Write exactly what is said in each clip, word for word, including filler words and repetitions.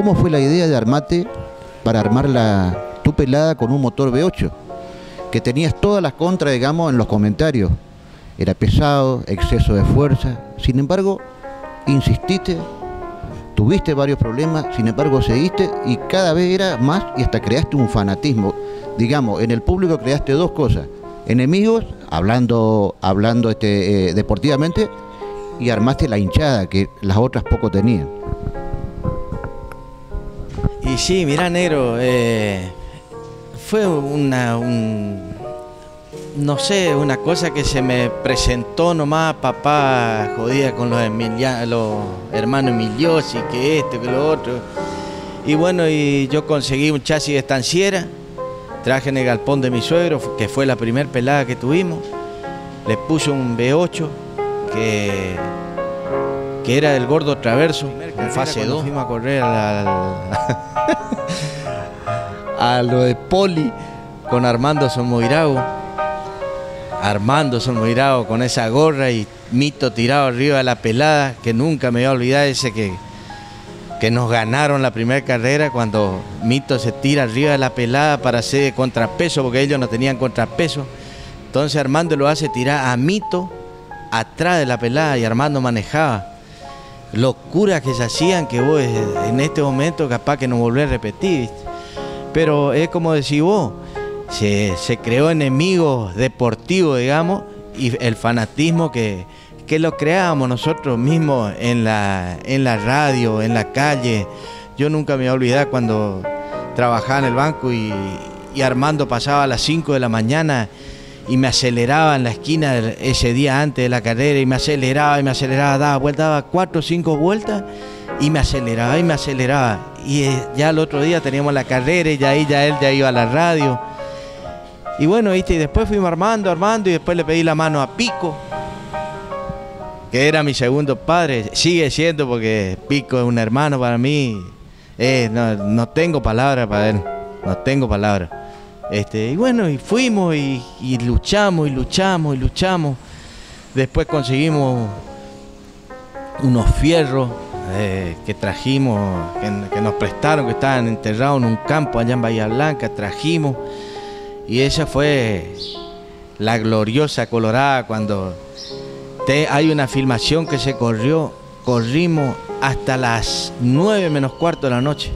¿cómo fue la idea de armarte para armar la, tu pelada con un motor V ocho? Que tenías todas las contras, digamos, en los comentarios. Era pesado, exceso de fuerza. Sin embargo, insististe, tuviste varios problemas, sin embargo seguiste y cada vez era más y hasta creaste un fanatismo. Digamos, en el público creaste dos cosas: enemigos, hablando, hablando este, eh, deportivamente, y armaste la hinchada que las otras poco tenían. Y sí, mirá, negro, eh, fue una, un, no sé, una cosa que se me presentó nomás. Papá jodía con los, Emilia, los hermanos Emiliosi, que esto, que lo otro. Y bueno, y yo conseguí un chasis de estanciera, traje en el galpón de mi suegro, que fue la primer pelada que tuvimos. Le puse un V ocho, que, que era del gordo traverso, en fase dos. Fuimos a correr a, a lo de Poli con Armando Solmoirago. Armando Solmoirago con esa gorra y Mito tirado arriba de la pelada, que nunca me voy a olvidar ese que, que nos ganaron la primera carrera cuando Mito se tira arriba de la pelada para hacer contrapeso, porque ellos no tenían contrapeso. Entonces Armando lo hace tirar a Mito atrás de la pelada y Armando manejaba. Locuras que se hacían que vos en este momento capaz que no volvés a repetir, ¿viste? Pero es como decís vos, se, se creó enemigos deportivos, digamos, y el fanatismo que, que lo creábamos nosotros mismos en la, en la radio, en la calle. Yo nunca me voy a olvidar cuando trabajaba en el banco y, y Armando pasaba a las cinco de la mañana y me aceleraba en la esquina ese día antes de la carrera, y me aceleraba y me aceleraba, daba vueltas, daba cuatro o cinco vueltas y me aceleraba y me aceleraba. Y eh, ya el otro día teníamos la carrera y ya ahí ya él ya iba a la radio. Y bueno, ¿viste? Y después fuimos armando, armando, y después le pedí la mano a Pico, que era mi segundo padre, sigue siendo, porque Pico es un hermano para mí. Eh, no, no tengo palabras para él, no tengo palabras. Este, y bueno, y fuimos y, y luchamos y luchamos y luchamos. Después conseguimos unos fierros eh, que trajimos, que, que nos prestaron, que estaban enterrados en un campo allá en Bahía Blanca, trajimos. Y esa fue la gloriosa Colorada, cuando te, hay una filmación que se corrió, corrimos hasta las nueve menos cuarto de la noche.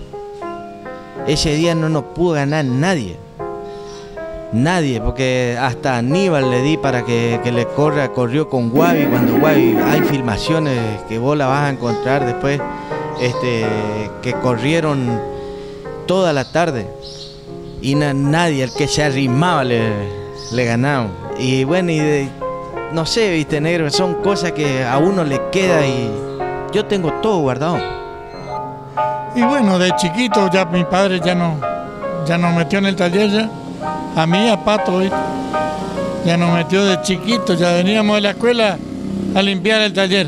Ese día no nos pudo ganar nadie. Nadie, porque hasta Aníbal le di para que, que le corra, corrió con Guavi, cuando Guavi, hay filmaciones que vos la vas a encontrar después, este, que corrieron toda la tarde y na, nadie, el que se arrimaba le, le ganaba. Y bueno, y de, no sé, viste, negro, son cosas que a uno le queda y yo tengo todo guardado. Y bueno, de chiquito ya mi padre ya no, ya nos metió en el taller ya. A mí, a Pato, ¿viste? Ya nos metió de chiquito, ya veníamos de la escuela a limpiar el taller.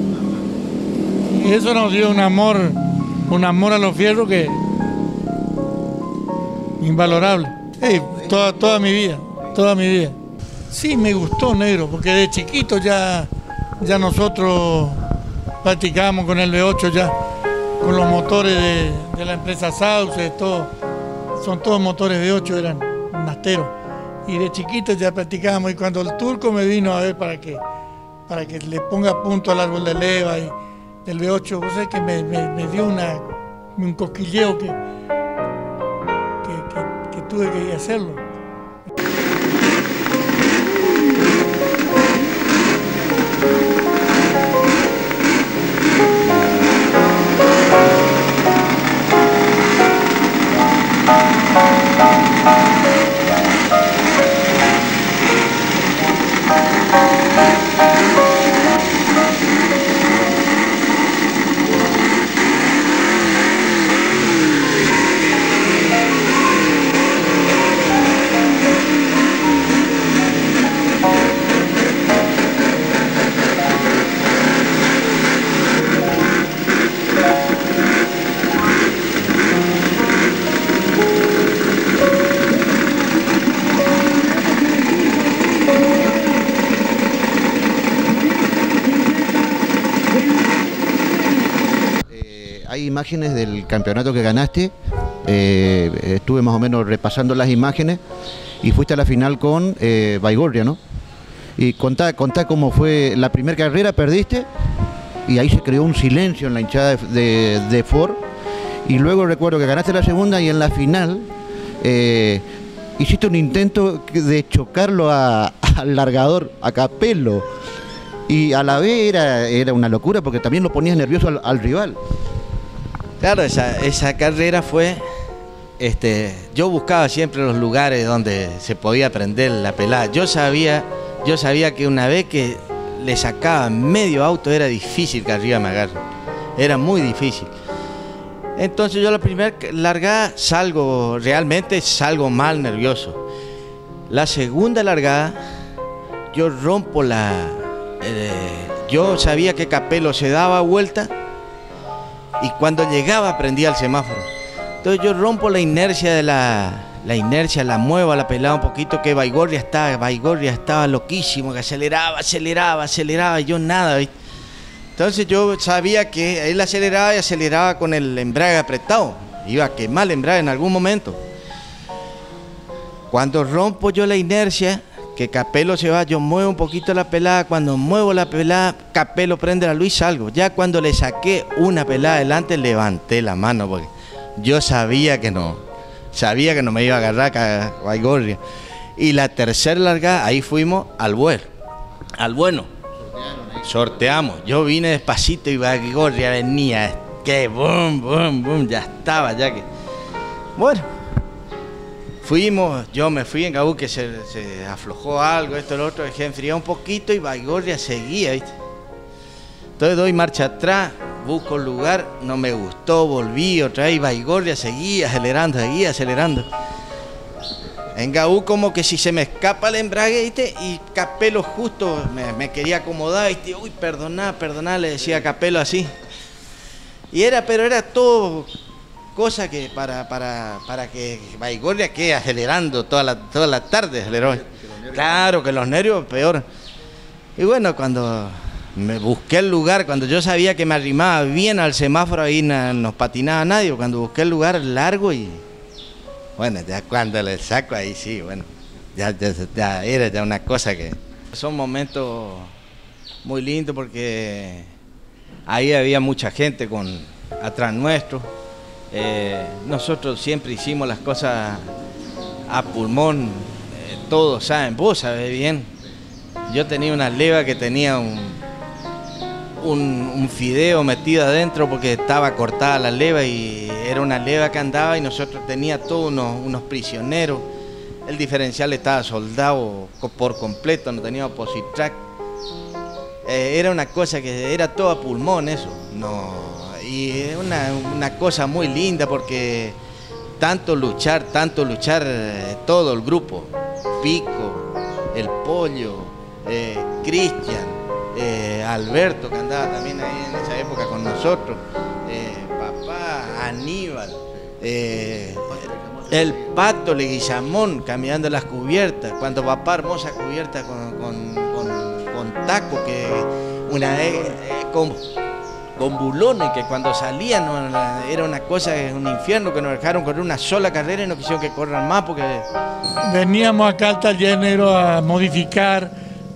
Y eso nos dio un amor, un amor a los fierros que invalorable. Hey, toda, toda mi vida, toda mi vida. Sí, me gustó, negro, porque de chiquito ya, ya nosotros practicábamos con el V ocho ya, con los motores de, de la empresa Sauce, todo, son todos motores V ocho, eran nasteros. Y de chiquito ya practicábamos, y cuando el turco me vino a ver para que, para que le ponga punto al árbol de leva y del V ocho, vos sabés que me, me, me dio una, un cosquilleo que, que, que, que tuve que hacerlo. imágenes del campeonato que ganaste, eh, estuve más o menos repasando las imágenes y fuiste a la final con eh, Baigorria, ¿no? Y contá, contá cómo fue la primera carrera, perdiste y ahí se creó un silencio en la hinchada de, de, de Ford, y luego recuerdo que ganaste la segunda y en la final eh, hiciste un intento de chocarlo a, al largador, a Capello, y a la vez era, era una locura porque también lo ponías nervioso al, al rival. Claro, esa, esa carrera fue, este, yo buscaba siempre los lugares donde se podía prender la pelada. Yo sabía, yo sabía que una vez que le sacaba medio auto era difícil que arriba me agarre, era muy difícil. Entonces yo la primera largada salgo, realmente salgo mal nervioso. La segunda largada yo rompo la... Eh, yo sabía que Capello se daba vuelta y cuando llegaba prendía el semáforo. Entonces yo rompo la inercia de la... La inercia, la muevo a la pelada un poquito, que Baigorria estaba, Baigorria estaba loquísimo, que aceleraba, aceleraba, aceleraba, y yo nada, ¿viste? Entonces yo sabía que él aceleraba y aceleraba con el embrague apretado, iba a quemar el embrague en algún momento. Cuando rompo yo la inercia, que Capello se va, yo muevo un poquito la pelada, cuando muevo la pelada, Capello prende la luz y salgo. Ya cuando le saqué una pelada adelante, levanté la mano, porque yo sabía que no, sabía que no me iba a agarrar a Baigorria. Y la tercera largada, ahí fuimos al bueno, al bueno. Sorteamos, yo vine despacito y Baigorria venía, que boom, boom, boom, ya estaba, ya que... Bueno, fuimos, yo me fui en Gaú, que se, se aflojó algo, esto, lo otro, dejé enfriar un poquito y Baigorria seguía, ¿viste? Entonces doy marcha atrás, busco un lugar, no me gustó, volví otra vez y Baigorria seguía acelerando, seguía acelerando. En Gaú como que si se me escapa el embrague, ¿viste? Y Capello justo me, me quería acomodar, ¿viste? Uy, perdoná, perdoná, le decía a Capello así. Y era, pero era todo cosa que para, para, para que Baigorria quede acelerando toda la, toda la tarde, aceleró. Claro, que los nervios peor. Y bueno, cuando me busqué el lugar, cuando yo sabía que me arrimaba bien al semáforo, ahí no nos patinaba nadie, cuando busqué el lugar largo y... Bueno, ya cuando le saco ahí sí, bueno, ya, ya, ya era ya una cosa que... Son momentos muy lindos porque ahí había mucha gente con atrás nuestro. Eh, nosotros siempre hicimos las cosas a pulmón, eh, todos saben, vos sabés bien. Yo tenía una leva que tenía un, un, un fideo metido adentro porque estaba cortada la leva y era una leva que andaba y nosotros tenía todos unos, unos prisioneros. El diferencial estaba soldado por completo, no tenía opposite track. Eh, era una cosa que era todo a pulmón eso. No, y es una, una cosa muy linda porque tanto luchar, tanto luchar eh, todo el grupo. Pico, el Pollo, eh, Cristian, eh, Alberto, que andaba también ahí en esa época con nosotros. Eh, Aníbal, eh, el Pato Leguizamón caminando las cubiertas, cuando papá armó esa cubierta con, con, con, con taco, que una vez eh, con, con bulones, que cuando salían no, era una cosa, un infierno, que nos dejaron correr una sola carrera y no quisieron que corran más porque... Veníamos acá al taller negro a modificar,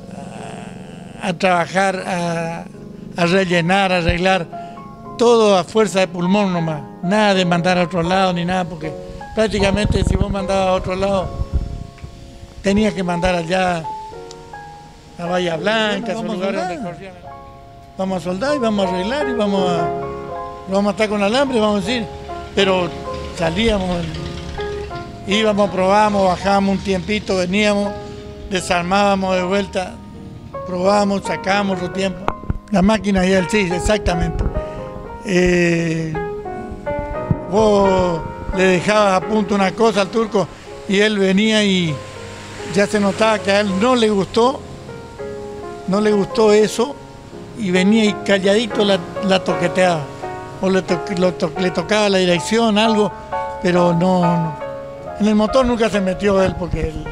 a, a trabajar, a, a rellenar, a arreglar. Todo a fuerza de pulmón nomás, nada de mandar a otro lado ni nada, porque prácticamente si vos mandabas a otro lado, tenías que mandar allá a Bahía Blanca, esos lugares donde corrían. Vamos a soldar y vamos a arreglar y vamos a, vamos a estar con alambre, vamos a decir, pero salíamos, íbamos, probábamos, bajábamos un tiempito, veníamos, desarmábamos de vuelta, probábamos, sacábamos otro tiempo. La máquina y el sí, exactamente. Eh, vos le dejabas a punto una cosa al turco y él venía y ya se notaba que a él no le gustó, no le gustó eso y venía y calladito la, la toqueteaba o le, to, lo to, le tocaba la dirección, algo, pero no, no, en el motor nunca se metió él porque él,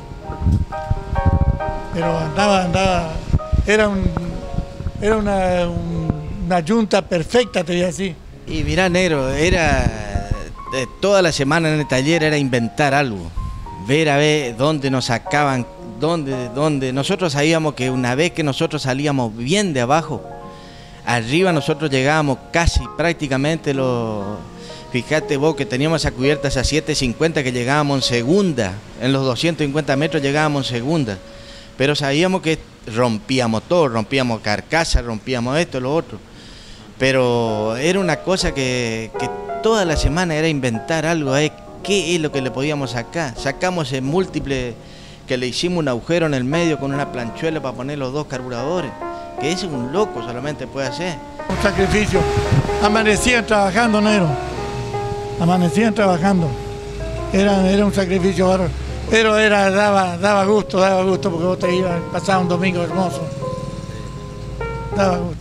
pero andaba, andaba, era un, era una, un, una yunta perfecta, te voy a decir. Y mirá, negro, era eh, toda la semana en el taller era inventar algo, ver a ver dónde nos sacaban, dónde, dónde. Nosotros sabíamos que una vez que nosotros salíamos bien de abajo, arriba nosotros llegábamos casi prácticamente los... Fíjate vos que teníamos esa cubierta a siete cincuenta que llegábamos en segunda, en los doscientos cincuenta metros llegábamos en segunda, pero sabíamos que rompíamos todo, rompíamos carcasa, rompíamos esto, lo otro, pero era una cosa que, que toda la semana era inventar algo, ¿eh? ¿Qué es lo que le podíamos sacar? Sacamos el múltiple que le hicimos un agujero en el medio con una planchuela para poner los dos carburadores, que ese un loco solamente puede hacer. Un sacrificio, amanecían trabajando, negro. Amanecían trabajando, era, era un sacrificio bárbaro, pero era, daba, daba gusto, daba gusto porque vos te ibas, pasaba un domingo hermoso, daba gusto.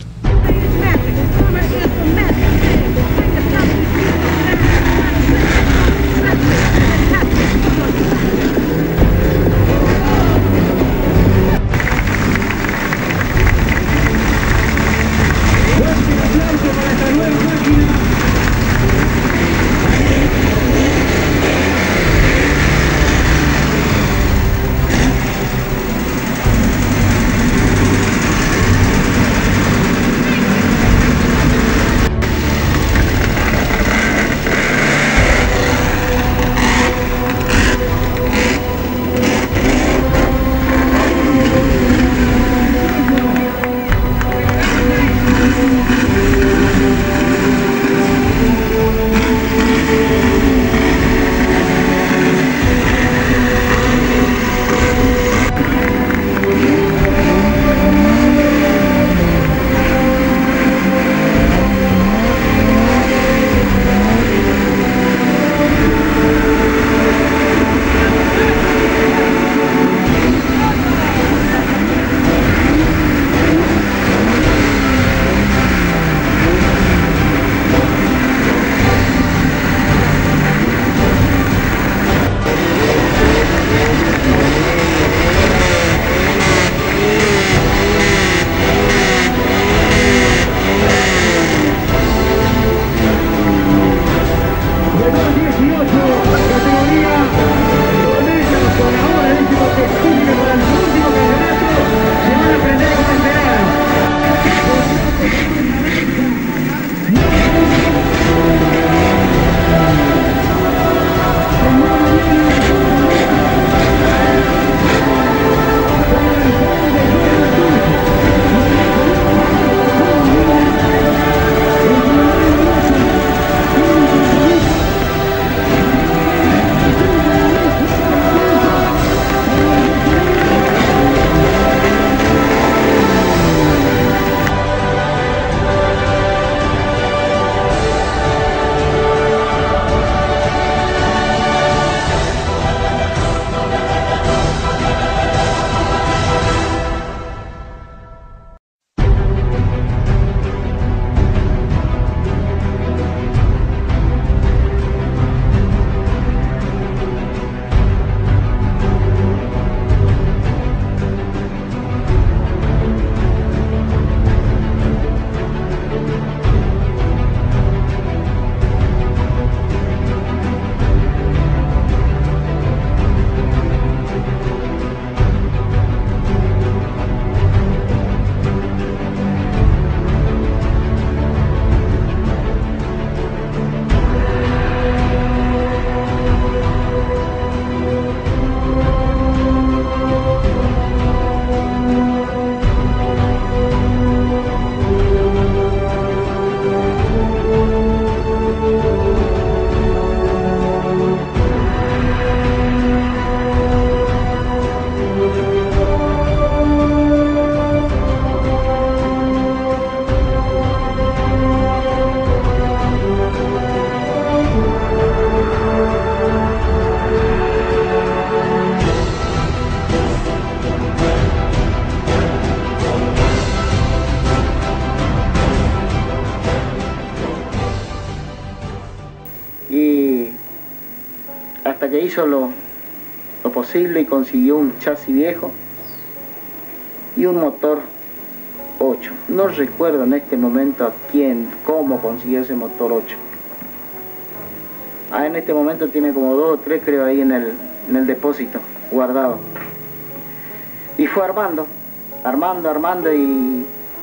y hasta que hizo lo, lo posible y consiguió un chasis viejo y un motor ocho. No recuerdo en este momento a quién, cómo consiguió ese motor ocho. Ah, en este momento tiene como dos o tres, creo, ahí en el, en el depósito, guardado. Y fue armando, armando, armando y...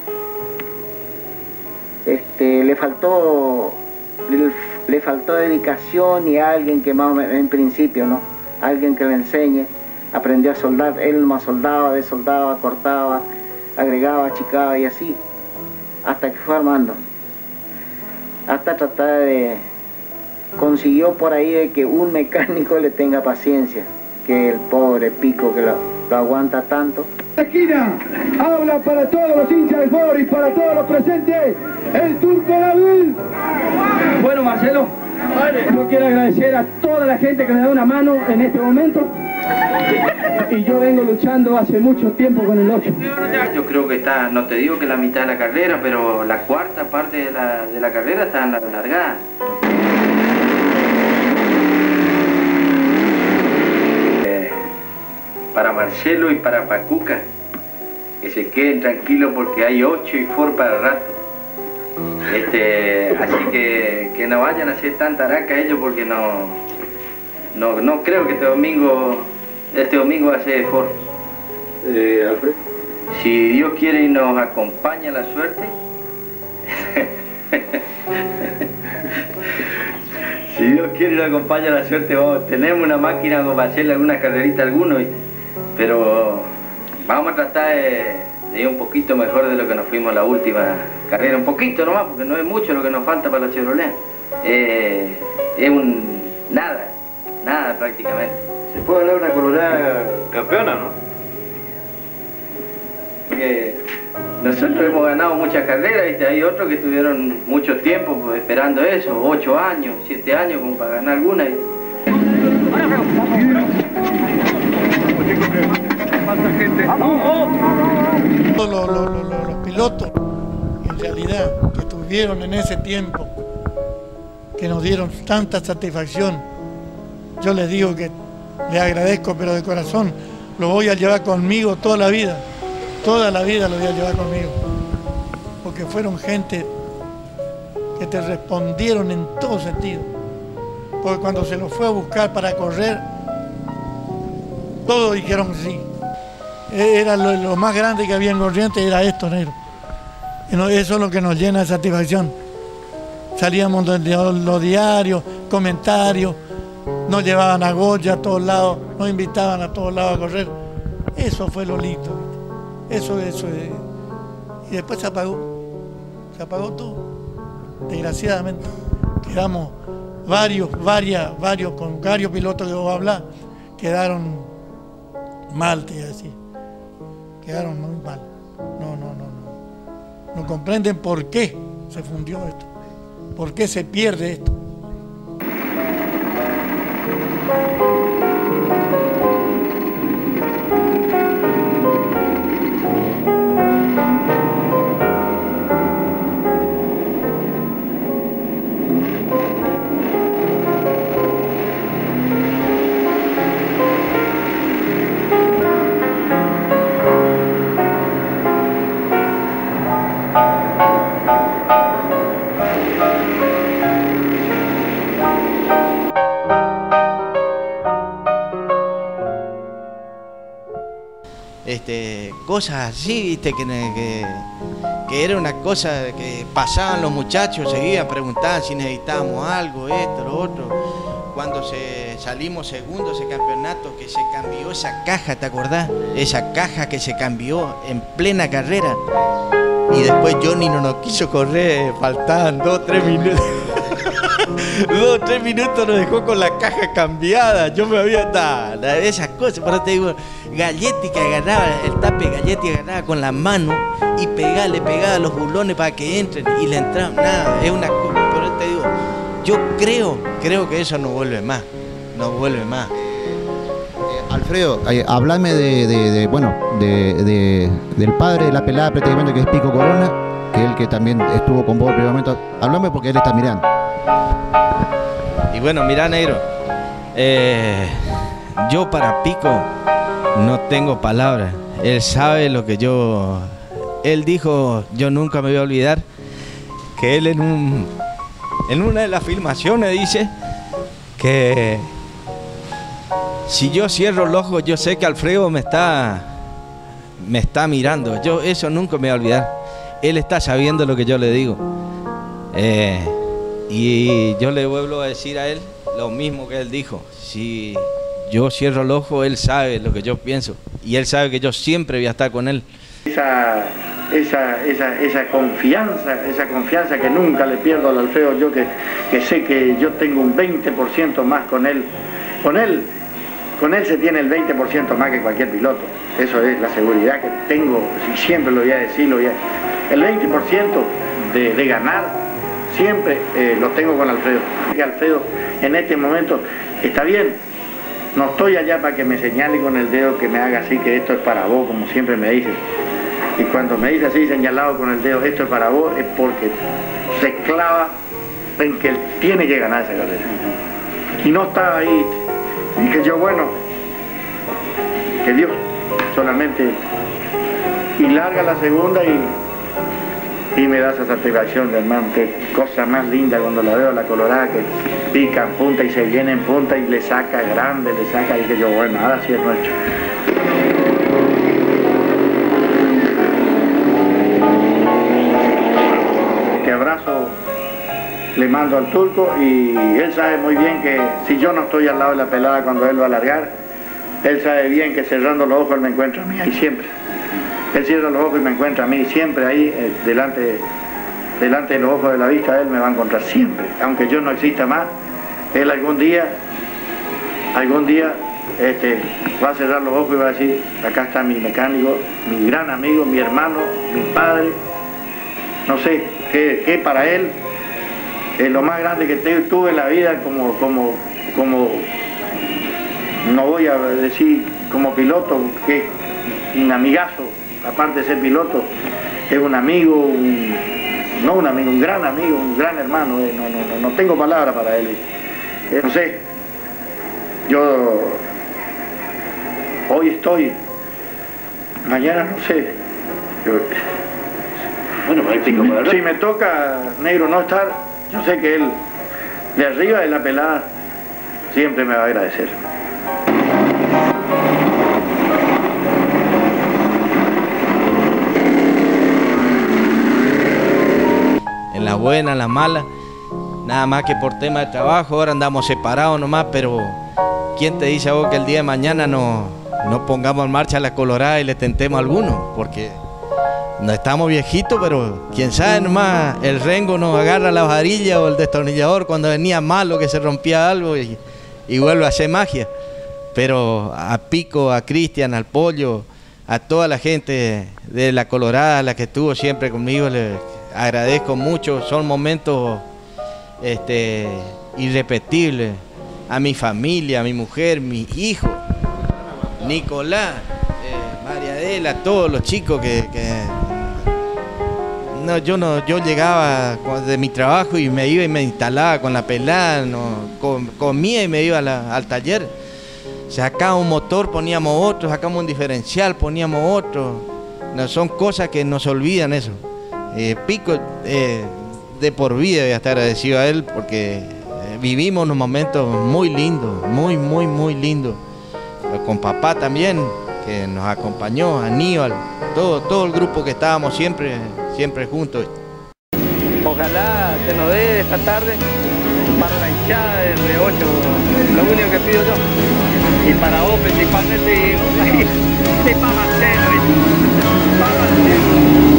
Este, le faltó... Le, le faltó dedicación y alguien que más o menos, en principio, ¿no? Alguien que le enseñe. Aprendió a soldar, él más soldaba, desoldaba, cortaba, agregaba, achicaba y así. Hasta que fue armando. Hasta tratar de... Consiguió por ahí de que un mecánico le tenga paciencia. Que el pobre Pico que lo, lo aguanta tanto. Esquina, habla para todos los hinchas del foro y para todos los presentes, el Turco David. Bueno, Marcelo, yo quiero agradecer a toda la gente que me da una mano en este momento. Y yo vengo luchando hace mucho tiempo con el ocho. Yo creo que está, no te digo que la mitad de la carrera, pero la cuarta parte de la, de la carrera está largada. Para Marcelo y para Pacuca, que se queden tranquilos porque hay ocho y Ford para rato. Este, así que, que no vayan a hacer tanta araca ellos porque no, no, no creo que este domingo, este domingo va a ser Ford. Eh, Alfred. Si Dios quiere y nos acompaña la suerte, si Dios quiere y nos acompaña la suerte, vamos, tenemos una máquina como para hacerle alguna carrerita a alguno. Pero vamos a tratar de, de ir un poquito mejor de lo que nos fuimos la última carrera. Un poquito nomás, porque no es mucho lo que nos falta para los Chevrolet. Eh, es un nada, nada prácticamente. Se puede hablar de una colorada campeona, ¿no? Porque nosotros hemos ganado muchas carreras, ¿viste? Hay otros que estuvieron mucho tiempo pues, esperando eso, ocho años, siete años como para ganar alguna. ¿Viste? Todos los, los, los, los pilotos, en realidad, que estuvieron en ese tiempo, que nos dieron tanta satisfacción, yo les digo que les agradezco, pero de corazón, lo voy a llevar conmigo toda la vida, toda la vida lo voy a llevar conmigo, porque fueron gente que te respondieron en todo sentido, porque cuando se los fue a buscar para correr, todos dijeron que sí. Era lo, lo más grande que había en Corrientes, era esto, negro. Y no, eso es lo que nos llena de satisfacción. Salíamos de los diarios, comentarios, nos llevaban a Goya a todos lados, nos invitaban a todos lados a correr. Eso fue lo lindo. Eso, eso. Eh. Y después se apagó. Se apagó todo. Desgraciadamente. Quedamos varios, varias, varios, con varios pilotos que vos hablás, quedaron mal, te iba a decir. Quedaron muy mal. No, no, no, no. No comprenden por qué se fundió esto. ¿Por qué se pierde esto? Este, cosas así, viste, que, que, que era una cosa que pasaban los muchachos, seguían, preguntaban si necesitábamos algo, esto, lo otro. Cuando se, salimos segundos ese campeonato, que se cambió esa caja, ¿te acordás? Esa caja que se cambió en plena carrera. Y después Johnny no nos quiso correr, faltaban dos, tres minutos. Dos, tres minutos nos dejó con la caja cambiada. Yo me había dado esas cosas. Pero te digo, Galletti que agarraba, el tape Galletti agarraba con la mano y pegaba, le pegaba los bulones para que entren y le entraban. Nada, es una cosa. Pero te digo, yo creo, creo que eso no vuelve más. No vuelve más. Eh, Alfredo, eh, hablame de, de, de bueno, de, de, del padre de la pelada prácticamente, que es Pico Corona, que es el que también estuvo con vos en primer momento. Hablame porque él está mirando. Y bueno, mira, negro, eh, yo para Pico no tengo palabras. Él sabe lo que yo él dijo, yo nunca me voy a olvidar, que él en, un, en una de las filmaciones dice que si yo cierro los ojos, yo sé que Alfredo me está, me está mirando. Yo eso nunca me voy a olvidar. Él está sabiendo lo que yo le digo. Eh, y yo le vuelvo a decir a él lo mismo que él dijo. Si yo cierro el ojo, él sabe lo que yo pienso. Y él sabe que yo siempre voy a estar con él. Esa, esa, esa, esa confianza, esa confianza que nunca le pierdo al Alfredo, yo que, que sé que yo tengo un veinte por ciento más con él. Con él, con él se tiene el veinte por ciento más que cualquier piloto. Eso es la seguridad que tengo, y siempre lo voy a decir, lo voy a... el veinte por ciento de, de ganar siempre eh, lo tengo con Alfredo. Que Alfredo en este momento está bien, no estoy allá para que me señale con el dedo, que me haga así, que esto es para vos, como siempre me dice. Y cuando me dice así, señalado con el dedo, esto es para vos, es porque se clava en que él tiene que ganar esa carrera. Y no estaba ahí. Y que yo, bueno, que Dios solamente... Y larga la segunda y... Y me da esa satisfacción, de hermano, qué cosa más linda cuando la veo a la colorada, que pica en punta y se viene en punta y le saca grande, le saca, y que yo, bueno, ahora sí es nuestro. Este abrazo le mando al Turco, y él sabe muy bien que si yo no estoy al lado de la pelada cuando él va a largar, él sabe bien que cerrando los ojos él me encuentra a mí ahí siempre. Él cierra los ojos y me encuentra a mí siempre ahí, eh, delante, delante de los ojos de la vista, él me va a encontrar siempre. Aunque yo no exista más, él algún día, algún día, este, va a cerrar los ojos y va a decir, acá está mi mecánico, mi gran amigo, mi hermano, mi padre. No sé, que, que para él es lo más grande que te, tuve en la vida como, como, como, no voy a decir como piloto, que es un amigazo. Aparte de ser piloto, es un amigo, un, no un amigo, un gran amigo, un gran hermano, eh, no, no, no, no tengo palabras para él. Eh, no sé, yo hoy estoy, mañana no sé. Yo, bueno, si, si me toca, negro, no estar, yo sé que él, de arriba de la pelada, siempre me va a agradecer. En la buena, en la mala, nada más que por tema de trabajo, ahora andamos separados nomás, pero ¿quién te dice a vos que el día de mañana no, no pongamos en marcha la colorada y le tentemos a alguno? Porque no estamos viejitos, pero quién sabe nomás, el rengo nos agarra la varilla o el destornillador cuando venía malo, que se rompía algo y, y vuelve a hacer magia. Pero a Pico, a Cristian, al Pollo, a toda la gente de la colorada, la que estuvo siempre conmigo, le agradezco mucho. Son momentos este, irrepetibles. A mi familia, a mi mujer, mi hijo, Nicolás, eh, María Adela, todos los chicos que, que... No, yo no, yo llegaba de mi trabajo y me iba y me instalaba con la pelada, no, com, comía y me iba a la, al taller. Sacaba un motor, poníamos otro, sacamos un diferencial, poníamos otro. No, son cosas que nos olvidan eso. Eh, Pico, eh, de por vida voy a estar agradecido a él porque eh, vivimos unos momentos muy lindos, muy, muy, muy lindos. Pero con papá también, que nos acompañó, Aníbal, todo, todo el grupo que estábamos siempre, siempre juntos. Ojalá se nos dé esta tarde para la hinchada del R ocho, lo único que pido yo. Y para vos principalmente, y, y para Marcelo, y para Marcelo.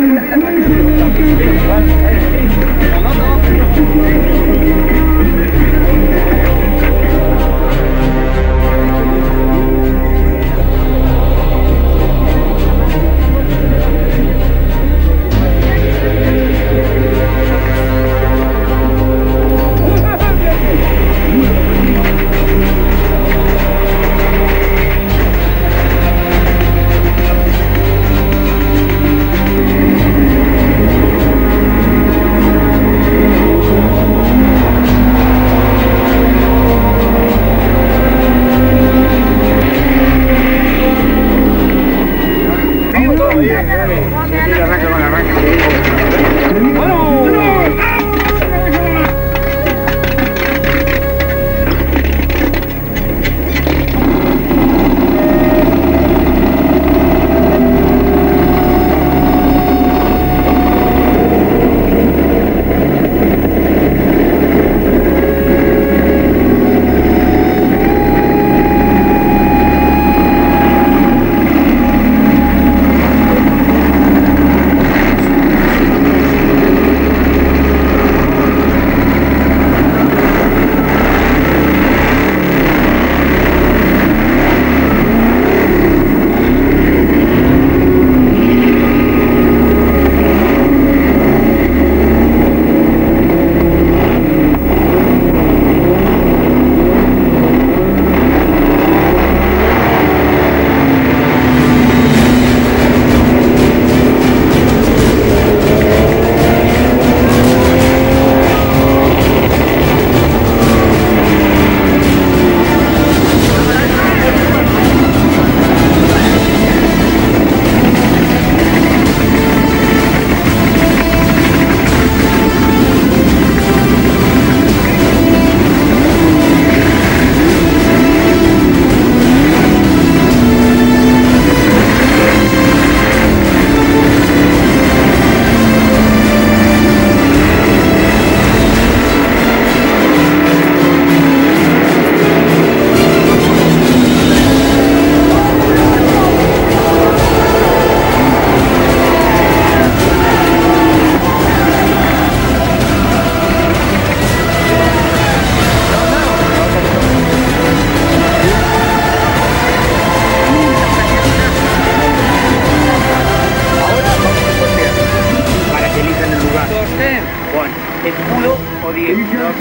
escudo o diez.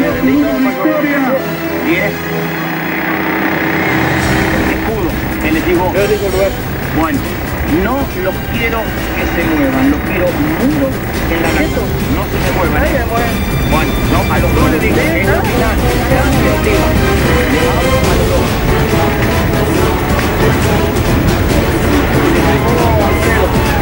diez. Escudo, él les digo. Bueno, no los quiero que se muevan, los quiero mudos en la nariz. No se me muevan. Bueno, no, a los dos les digo, en la final, les digo, les hablo a los dos.